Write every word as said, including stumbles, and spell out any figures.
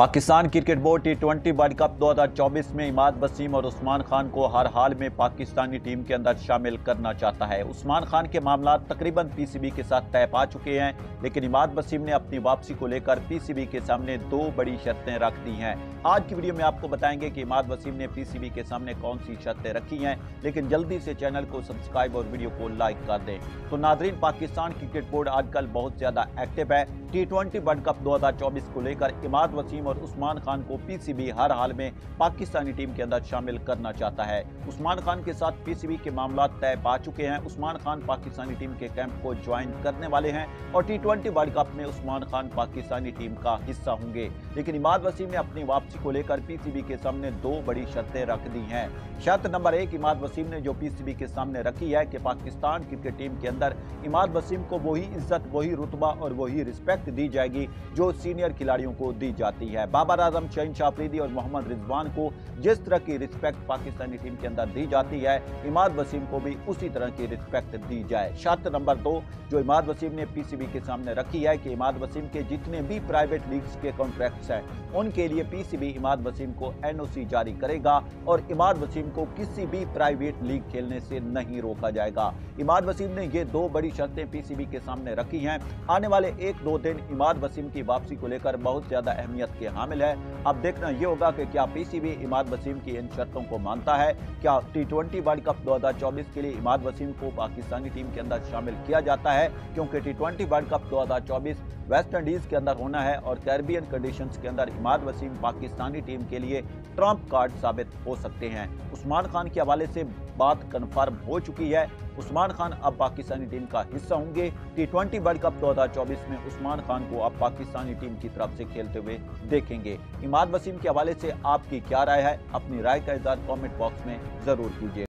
Pakistan cricket board T twenty world cup दो हज़ार चौबीस में इमाद वसीम और उस्मान खान को हर हाल में पाकिस्तानी टीम के अंदर शामिल करना चाहता है। उस्मान खान के मामला तकरीबन पीसीबी के साथ तय पा चुके हैं, लेकिन इमाद वसीम ने अपनी वापसी को लेकर पीसीबी के सामने दो बड़ी शर्तें रख दी हैं। आज की वीडियो में आपको बताएंगे कि इमाद वसीम ने पीसीबी के सामने कौन सी शर्तें रखी हैं, लेकिन जल्दी से चैनल को सब्सक्राइब और वीडियो को लाइक कर दें। तो नाजरीन, पाकिस्तान क्रिकेट बोर्ड आजकल बहुत ज्यादा एक्टिव है। टी ट्वेंटी वर्ल्ड कप दो हज़ार चौबीस को लेकर इमाद वसीम और उस्मान खान को पीसीबी हर हाल में पाकिस्तानी टीम के अंदर शामिल करना चाहता है। उस्मान खान के साथ पीसीबी के मामला तय पा चुके हैं। उस्मान खान पाकिस्तानी टीम के कैंप को ज्वाइन करने वाले हैं और टी ट्वेंटी वर्ल्ड कप में उस्मान खान पाकिस्तानी टीम का हिस्सा होंगे। लेकिन इमाद वसीम ने अपनी वापसी को लेकर पीसीबी के सामने दो बड़ी शर्तें रख दी हैं। शर्त नंबर एक, इमाद वसीम ने जो पीसीबी के सामने रखी है कि पाकिस्तान क्रिकेट टीम के अंदर इमाद वसीम को वही इज्जत, वही रुतबा और वही रिस्पेक्ट दी जाएगी जो सीनियर खिलाड़ियों को दी जाती है। बाबर आजम, शहनशाह अफरीदी और मोहम्मद रिजवान को जिस तरह की रिस्पेक्ट पाकिस्तानी टीम के अंदर दी जाती है, इमाद वसीम को भी उसी तरह की रिस्पेक्ट दी जाए। शर्त नंबर दो जो इमाद वसीम ने पीसीबी के सामने रखी है कि इमाद वसीम के जितने भी प्राइवेट लीग्स के कॉन्ट्रैक्ट्स हैं, उनके लिए पीसीबी इमाद वसीम को एनओसी जारी करेगा और इमाद वसीम को किसी भी प्राइवेट लीग खेलने से नहीं रोका जाएगा। इमाद वसीम ने ये दो बड़ी शर्तें पीसीबी के सामने रखी हैं। आने वाले एक दो दिन इमाद वसीम की वापसी को लेकर बहुत ज्यादा अहमियत के हामिल है। अब देखना यह होगा कि क्या पीसीबी इमाद वसीम की इन शर्तों को मानता है। क्या टी ट्वेंटी वर्ल्ड कप दो हज़ार चौबीस के लिए इमाद वसीम को पाकिस्तानी टीम के अंदर शामिल किया जाता है, क्योंकि टी ट्वेंटी वर्ल्ड कप दो हज़ार चौबीस वेस्ट इंडीज के अंदर होना है और कैरिबियन कंडीशंस के अंदर इमाद वसीम पाकिस्तानी टीम के लिए ट्रम्प कार्ड साबित हो सकते हैं। उस्मान खान के हवाले से बात कन्फर्म हो चुकी है। उस्मान खान अब पाकिस्तानी टीम का हिस्सा होंगे। टी ट्वेंटी वर्ल्ड कप दो हज़ार चौबीस में उस्मान खान को अब पाकिस्तानी टीम की तरफ से खेलते हुए देखेंगे। इमाद वसीम के हवाले से आपकी क्या राय है? अपनी राय का इज़हार कमेंट बॉक्स में जरूर कीजिए।